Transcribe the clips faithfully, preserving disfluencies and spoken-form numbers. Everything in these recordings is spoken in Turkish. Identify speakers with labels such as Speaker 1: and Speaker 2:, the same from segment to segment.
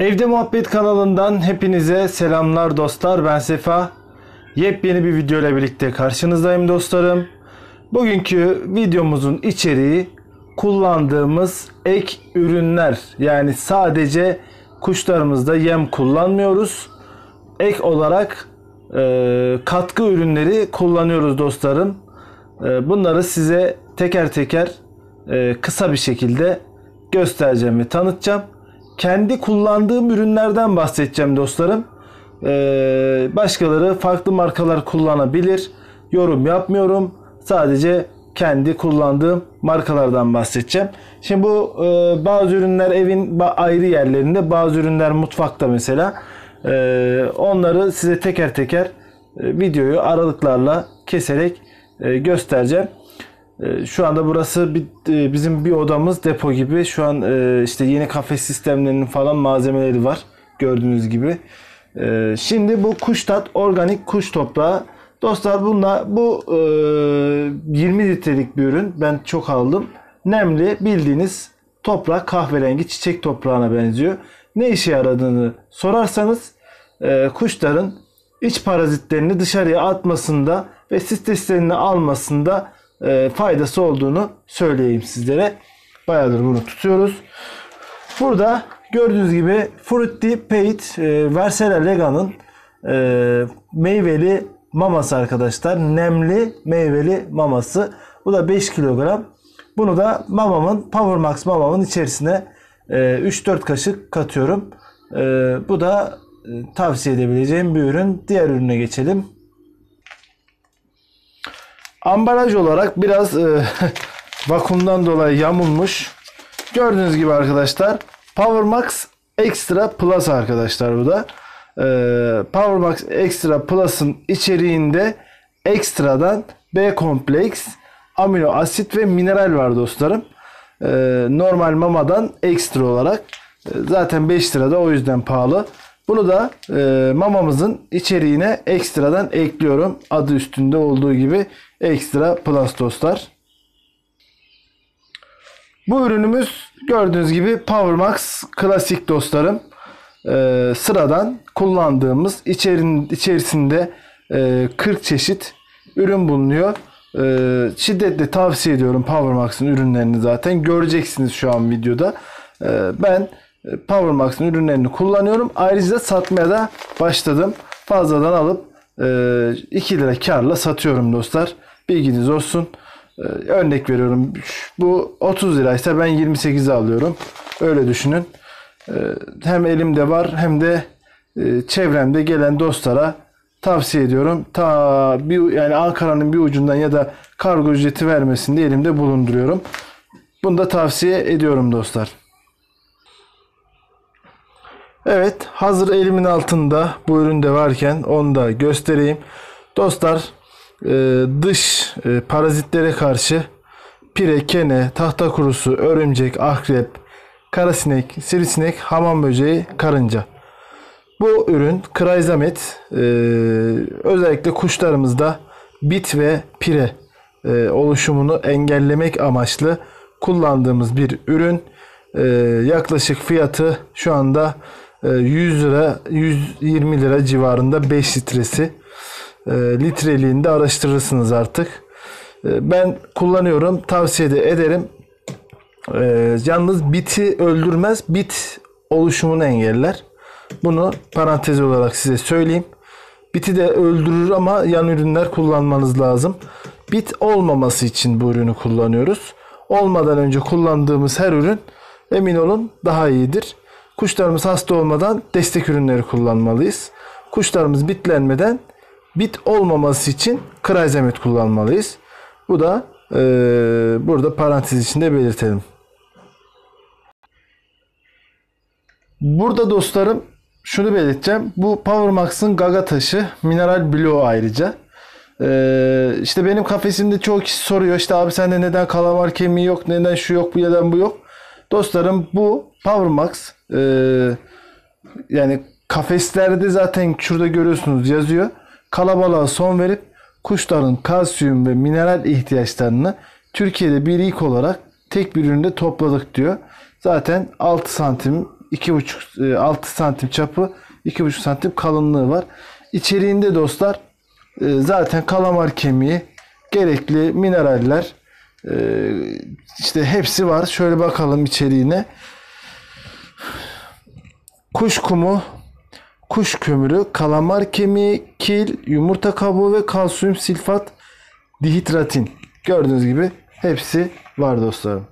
Speaker 1: Evde Muhabbet kanalından hepinize selamlar dostlar. Ben Sefa. Yepyeni bir video ile birlikte karşınızdayım dostlarım. Bugünkü videomuzun içeriği kullandığımız ek ürünler. Yani sadece kuşlarımızda yem kullanmıyoruz. Ek olarak e, katkı ürünleri kullanıyoruz dostlarım. E, bunları size teker teker e, kısa bir şekilde göstereceğim ve tanıtacağım. Kendi kullandığım ürünlerden bahsedeceğim dostlarım. Ee, başkaları farklı markalar kullanabilir. Yorum yapmıyorum. Sadece kendi kullandığım markalardan bahsedeceğim. Şimdi bu e, bazı ürünler evin ayrı yerlerinde, bazı ürünler mutfakta mesela. E, onları size teker teker e, videoyu aralıklarla keserek e, göstereceğim. Şu anda burası bir, bizim bir odamız, depo gibi. Şu an işte yeni kafes sistemlerinin falan malzemeleri var. Gördüğünüz gibi. Şimdi bu Kuştat organik kuş toprağı. Dostlar bunlar, bu yirmi litrelik bir ürün. Ben çok aldım. Nemli, bildiğiniz toprak, kahverengi çiçek toprağına benziyor. Ne işe yaradığını sorarsanız kuşların iç parazitlerini dışarıya atmasında ve streslerini almasında E, faydası olduğunu söyleyeyim sizlere. Bayağıdır bunu tutuyoruz. Burada gördüğünüz gibi Fruity Paid e, Versela Lega'nın e, meyveli maması arkadaşlar. Nemli meyveli maması. Bu da beş kilogram. Bunu da mamamın, Power Max mamamın içerisine e, üç dört kaşık katıyorum. E, bu da e, tavsiye edebileceğim bir ürün. Diğer ürüne geçelim. Ambalaj olarak biraz e, vakumdan dolayı yamulmuş. Gördüğünüz gibi arkadaşlar Power Max Extra Plus arkadaşlar bu da. E, Power Max Extra Plus'ın içeriğinde ekstradan B kompleks, amino asit ve mineral var dostlarım. E, normal mamadan ekstra olarak. E, zaten beş lirada, o yüzden pahalı. Bunu da e, mamamızın içeriğine ekstradan ekliyorum. Adı üstünde olduğu gibi Extra Plus dostlar. Bu ürünümüz gördüğünüz gibi Power Max klasik dostlarım. E, sıradan kullandığımız içerin, içerisinde e, kırk çeşit ürün bulunuyor. E, şiddetle tavsiye ediyorum Power Max'ın ürünlerini zaten. Göreceksiniz şu an videoda. E, ben Power Max'ın ürünlerini kullanıyorum. Ayrıca satmaya da başladım. Fazladan alıp iki lira karla satıyorum dostlar. Bilginiz olsun. Örnek veriyorum. Bu otuz liraysa ben yirmi sekize alıyorum. Öyle düşünün. Hem elimde var hem de çevremde gelen dostlara tavsiye ediyorum. Ta bir, yani Ankara'nın bir ucundan ya da kargo ücreti vermesini de elimde bulunduruyorum. Bunu da tavsiye ediyorum dostlar. Evet, hazır elimin altında bu ürün de varken onu da göstereyim. Dostlar, dış parazitlere karşı pire, kene, tahta kurusu, örümcek, akrep, karasinek, sivrisinek, hamam böceği, karınca. Bu ürün Kryzamet, özellikle kuşlarımızda bit ve pire oluşumunu engellemek amaçlı kullandığımız bir ürün. Yaklaşık fiyatı şu anda yüz lira, yüz yirmi lira civarında, beş litresi. Litreliğinde araştırırsınız artık. Ben kullanıyorum, tavsiye de ederim. Yalnız biti öldürmez, bit oluşumunu engeller. Bunu parantez olarak size söyleyeyim. Biti de öldürür ama yan ürünler kullanmanız lazım. Bit olmaması için bu ürünü kullanıyoruz. Olmadan önce kullandığımız her ürün, emin olun, daha iyidir. Kuşlarımız hasta olmadan destek ürünleri kullanmalıyız. Kuşlarımız bitlenmeden bit olmaması için Kryzamet kullanmalıyız. Bu da e, burada parantez içinde belirtelim. Burada dostlarım şunu belirteceğim. Bu Power Max'ın Gaga taşı mineral bloğu ayrıca. Ee, işte benim kafesimde çoğu kişi soruyor, işte abi sende neden kalamar kemiği yok, neden şu yok, bu neden bu yok. Dostlarım, bu Power Max e, yani kafeslerde zaten şurada görüyorsunuz, yazıyor. Kalabalığa son verip kuşların kalsiyum ve mineral ihtiyaçlarını Türkiye'de bir ilk olarak tek bir üründe topladık diyor. Zaten altı santim iki buçuk altı santim çapı, iki buçuk santim kalınlığı var. İçeriğinde dostlar zaten kalamar kemiği, gerekli mineraller, işte hepsi var. Şöyle bakalım içeriğine. Kuş kumu, kuş kömürü, kalamar kemiği, kil, yumurta kabuğu ve kalsiyum silfat dihidratin. Gördüğünüz gibi hepsi var dostlarım.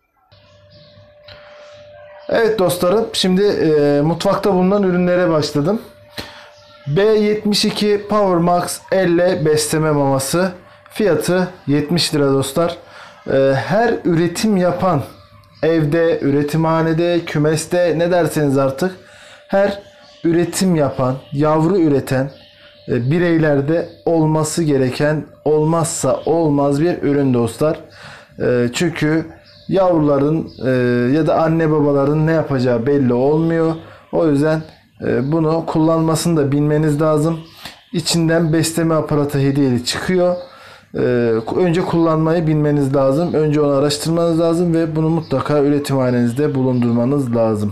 Speaker 1: Evet dostlarım, şimdi e, mutfakta bulunan ürünlere başladım. B yetmiş iki Power Max elle besleme maması. Fiyatı yetmiş lira dostlar. E, her üretim yapan, evde, üretimhanede, kümeste, ne derseniz artık, her üretim yapan, yavru üreten e, bireylerde olması gereken, olmazsa olmaz bir ürün dostlar. E, çünkü yavruların e, ya da anne babaların ne yapacağı belli olmuyor. O yüzden e, bunu kullanmasını da bilmeniz lazım. İçinden besleme aparatı hediyeli çıkıyor. E, önce kullanmayı bilmeniz lazım. Önce onu araştırmanız lazım ve bunu mutlaka üretimhanenizde bulundurmanız lazım.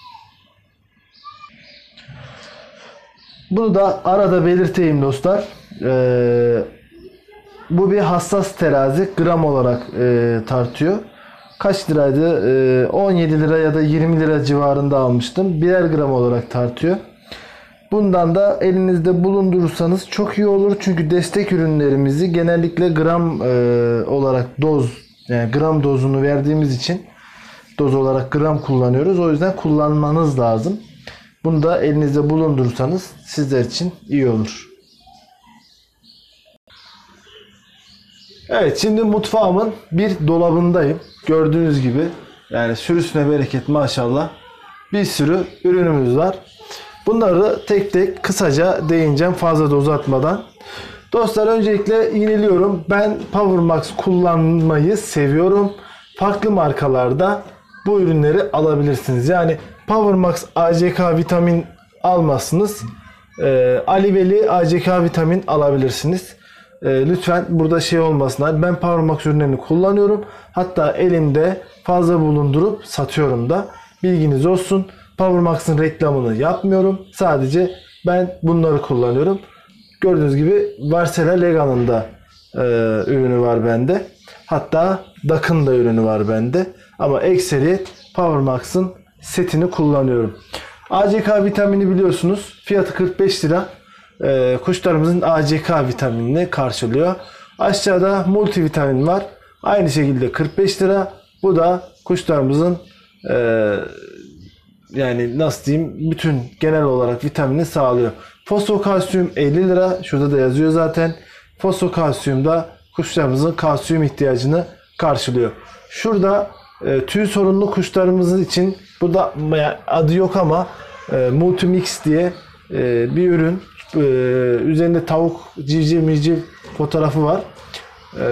Speaker 1: Bunu da arada belirteyim dostlar. Ee, bu bir hassas terazi, gram olarak e, tartıyor. Kaç liraydı? Ee, on yedi lira ya da yirmi lira civarında almıştım. Birer gram olarak tartıyor. Bundan da elinizde bulundurursanız çok iyi olur. Çünkü destek ürünlerimizi genellikle gram e, olarak doz, yani gram dozunu verdiğimiz için doz olarak gram kullanıyoruz. O yüzden kullanmanız lazım. Bunu da elinizde bulundurursanız sizler için iyi olur. Evet, şimdi mutfağımın bir dolabındayım. Gördüğünüz gibi, yani sürüsüne bereket maşallah, bir sürü ürünümüz var. Bunları tek tek kısaca değineceğim fazla da uzatmadan. Dostlar, öncelikle yeniliyorum. Ben Power Max kullanmayı seviyorum. Farklı markalarda bu ürünleri alabilirsiniz. Yani Power Max A C K vitamin almazsınız. Ee, Aliveli A C K vitamin alabilirsiniz. Ee, lütfen burada şey olmasın. Ben Power Max ürünlerini kullanıyorum. Hatta elimde fazla bulundurup satıyorum da. Bilginiz olsun. Power Max'ın reklamını yapmıyorum. Sadece ben bunları kullanıyorum. Gördüğünüz gibi Varsela Lega'nın da e, ürünü var bende. Hatta Dak'ın da ürünü var bende. Ama ekseriyet Power Max'ın setini kullanıyorum. A C K vitamini biliyorsunuz. Fiyatı kırk beş lira. E, kuşlarımızın A C K vitaminini karşılıyor. Aşağıda multivitamin var. Aynı şekilde kırk beş lira. Bu da kuşlarımızın e, yani nasıl diyeyim, bütün genel olarak vitamini sağlıyor. Fosfokalsiyum elli lira. Şurada da yazıyor zaten. Fosfokalsiyum da kuşlarımızın kalsiyum ihtiyacını karşılıyor. Şurada e, tüy sorunlu kuşlarımızın için, bu da yani adı yok ama e, Multimix diye e, bir ürün. E, üzerinde tavuk, civciv, mivciv fotoğrafı var. E,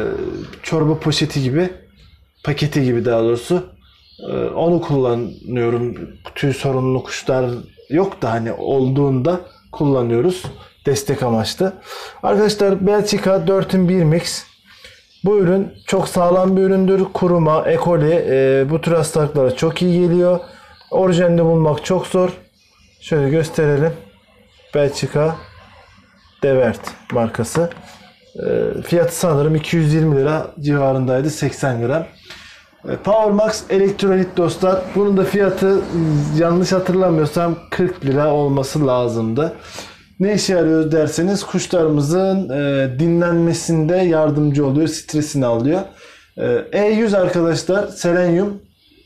Speaker 1: çorba poşeti gibi, paketi gibi daha doğrusu. E, onu kullanıyorum. Tüy sorunlu kuşlar yok da hani olduğunda kullanıyoruz. Destek amaçlı. Arkadaşlar, Belçika dört'ün bir mix. Bu ürün çok sağlam bir üründür. Kuruma, ekoli, e, bu tür hastalıklara çok iyi geliyor. Orijinalini bulmak çok zor. Şöyle gösterelim. Belçika Devert markası. E, fiyatı sanırım iki yüz yirmi lira civarındaydı. seksen gram. E, Power Max elektrolit dostlar. Bunun da fiyatı yanlış hatırlamıyorsam kırk lira olması lazımdı. Ne işe yarıyor derseniz, kuşlarımızın e, dinlenmesinde yardımcı oluyor, stresini alıyor. E, E yüz arkadaşlar, selenyum.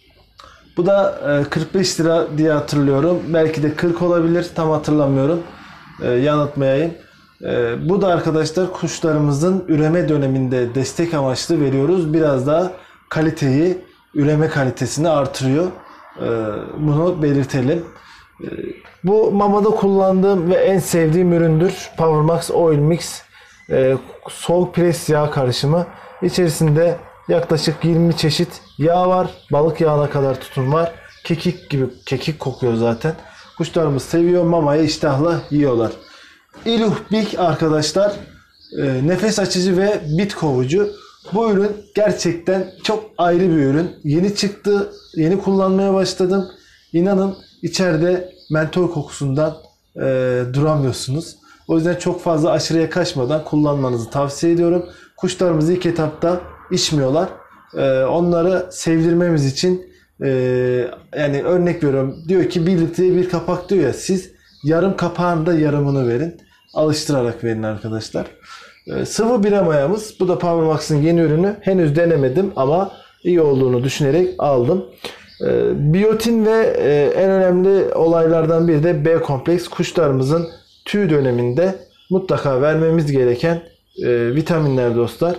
Speaker 1: Bu da e, kırk beş lira diye hatırlıyorum. Belki de kırk olabilir, tam hatırlamıyorum. E, yanıltmayayım. E, bu da arkadaşlar kuşlarımızın üreme döneminde destek amaçlı veriyoruz. Biraz daha kaliteyi, üreme kalitesini artırıyor. E, bunu belirtelim. E, Bu mamada kullandığım ve en sevdiğim üründür. Power Max Oil Mix. E, soğuk pres yağ karışımı. İçerisinde yaklaşık yirmi çeşit yağ var. Balık yağına kadar tutum var. Kekik gibi, kekik kokuyor zaten. Kuşlarımız seviyor. Mamayı iştahla yiyorlar. Iluh Big arkadaşlar. E, nefes açıcı ve bit kovucu. Bu ürün gerçekten çok ayrı bir ürün. Yeni çıktı. Yeni kullanmaya başladım. İnanın içeride mentol kokusundan e, duramıyorsunuz. O yüzden çok fazla aşırıya kaçmadan kullanmanızı tavsiye ediyorum. Kuşlarımız ilk etapta içmiyorlar. E, onları sevdirmemiz için e, yani örnek veriyorum. Diyor ki bir litreye bir kapak diyor ya, siz yarım kapağın da yarımını verin. Alıştırarak verin arkadaşlar. E, sıvı bira mayamız. Bu da PowerMax'ın yeni ürünü. Henüz denemedim ama iyi olduğunu düşünerek aldım. E, biyotin ve e, en önemli olaylardan biri de B kompleks. Kuşlarımızın tüy döneminde mutlaka vermemiz gereken e, vitaminler dostlar.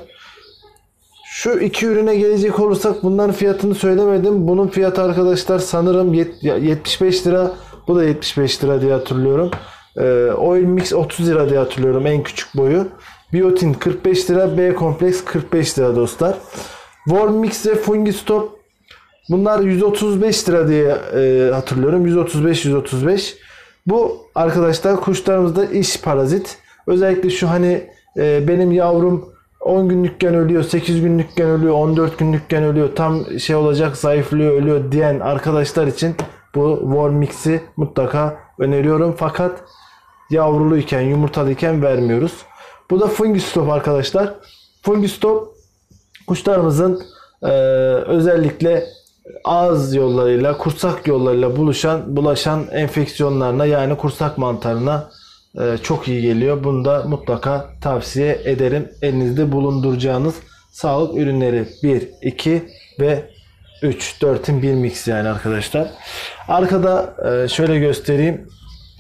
Speaker 1: Şu iki ürüne gelecek olursak bunların fiyatını söylemedim. Bunun fiyatı arkadaşlar sanırım yetmiş beş lira. Bu da yetmiş beş lira diye hatırlıyorum. E, Oil Mix otuz lira diye hatırlıyorum en küçük boyu. Biotin kırk beş lira. B kompleks kırk beş lira dostlar. Worm Mix ve Fungi Stop bunlar yüz otuz beş lira diye e, hatırlıyorum. yüz otuz beş yüz otuz beş. Bu arkadaşlar kuşlarımızda iş parazit. Özellikle şu hani e, benim yavrum on günlükken ölüyor, sekiz günlükken ölüyor, on dört günlükken ölüyor, tam şey olacak zayıflıyor, ölüyor diyen arkadaşlar için bu Worm Mix'i mutlaka öneriyorum. Fakat yavruluyken, yumurtalıyken vermiyoruz. Bu da Fungi Stop arkadaşlar. Fungi Stop kuşlarımızın e, özellikle ağız yollarıyla, kursak yollarıyla buluşan, bulaşan enfeksiyonlarına yani kursak mantarına e, çok iyi geliyor. Bunu da mutlaka tavsiye ederim. Elinizde bulunduracağınız sağlık ürünleri bir, iki ve üç, dört'ün bir mix yani arkadaşlar. Arkada e, şöyle göstereyim.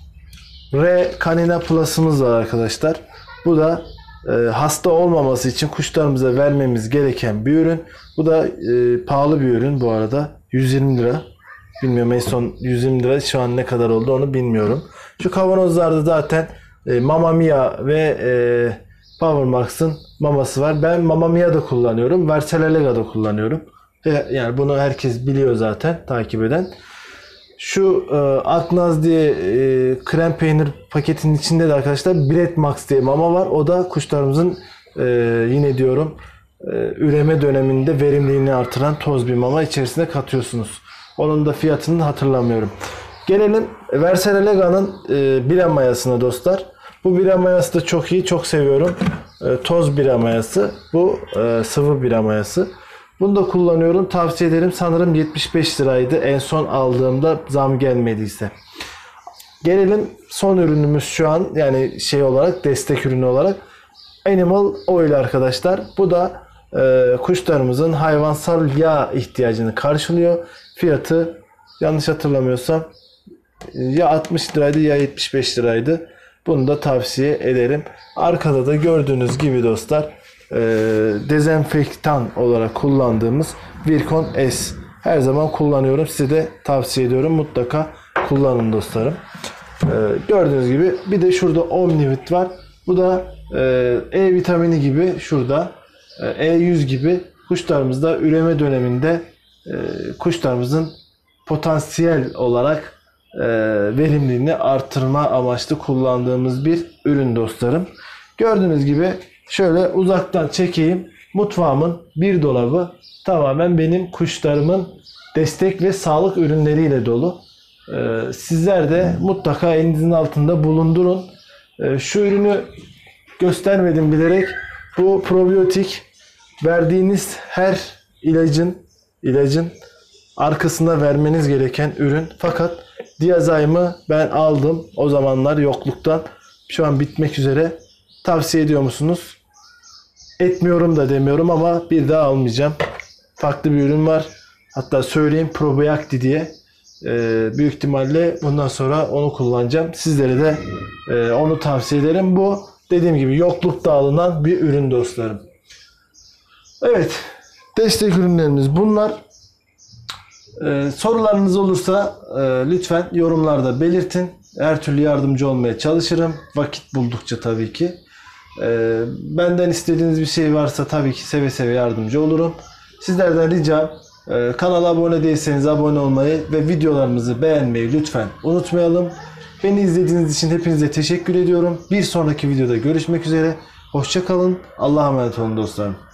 Speaker 1: R Canina Plus'ımız var arkadaşlar. Bu da e, hasta olmaması için kuşlarımıza vermemiz gereken bir ürün. Bu da e, pahalı bir ürün bu arada. yüz yirmi lira. Bilmiyorum en son yüz yirmi lira şu an ne kadar oldu onu bilmiyorum. Şu kavanozlarda zaten e, Mamma Mia ve e, PowerMax'ın maması var. Ben Mamma Mia da kullanıyorum. Versailles da kullanıyorum. E, yani bunu herkes biliyor zaten takip eden. Şu e, Aknaz diye e, krem peynir paketinin içinde de arkadaşlar Bread Max diye mama var. O da kuşlarımızın e, yine diyorum e, üreme döneminde verimliliğini artıran toz bir mama içerisine katıyorsunuz. Onun da fiyatını hatırlamıyorum. Gelelim Versailles' e, bira mayasına dostlar. Bu bira mayası da çok iyi. Çok seviyorum. E, toz bira mayası. Bu e, sıvı bira mayası. Bunu da kullanıyorum. Tavsiye ederim. Sanırım yetmiş beş liraydı. En son aldığımda zam gelmediyse. Gelelim son ürünümüz şu an. Yani şey olarak destek ürünü olarak. Animal Oil arkadaşlar. Bu da e, kuşlarımızın hayvansal yağ ihtiyacını karşılıyor. Fiyatı yanlış hatırlamıyorsam ya altmış liraydı ya yetmiş beş liraydı. Bunu da tavsiye ederim. Arkada da gördüğünüz gibi dostlar e, dezenfektan olarak kullandığımız Virkon S. Her zaman kullanıyorum. Size de tavsiye ediyorum. Mutlaka kullanın dostlarım. E, gördüğünüz gibi bir de şurada Omnivit var. Bu da e, E vitamini gibi şurada e, E yüz gibi kuşlarımızda üreme döneminde e, kuşlarımızın potansiyel olarak e, verimliliğini artırma amaçlı kullandığımız bir ürün dostlarım. Gördüğünüz gibi şöyle uzaktan çekeyim. Mutfağımın bir dolabı tamamen benim kuşlarımın destek ve sağlık ürünleriyle dolu. E, sizler de mutlaka elinizin altında bulundurun. E, şu ürünü göstermedim bilerek. Bu probiyotik verdiğiniz her ilacın ilacın arkasına vermeniz gereken ürün. Fakat Diazayım'ı ben aldım. O zamanlar yokluktan. Şu an bitmek üzere. Tavsiye ediyor musunuz? Etmiyorum da demiyorum ama bir daha almayacağım. Farklı bir ürün var. Hatta söyleyeyim Probioacti diye. Ee, büyük ihtimalle bundan sonra onu kullanacağım. Sizlere de e, onu tavsiye ederim. Bu dediğim gibi yoklukta alınan bir ürün dostlarım. Evet. Destek ürünlerimiz bunlar. Ee, sorularınız olursa e, lütfen yorumlarda belirtin. Her türlü yardımcı olmaya çalışırım. Vakit buldukça tabii ki. Ee, benden istediğiniz bir şey varsa tabii ki seve seve yardımcı olurum. Sizlerden ricam e, kanala abone değilseniz abone olmayı ve videolarımızı beğenmeyi lütfen unutmayalım. Beni izlediğiniz için hepinize teşekkür ediyorum. Bir sonraki videoda görüşmek üzere. Hoşça kalın. Allah'a emanet olun dostlarım.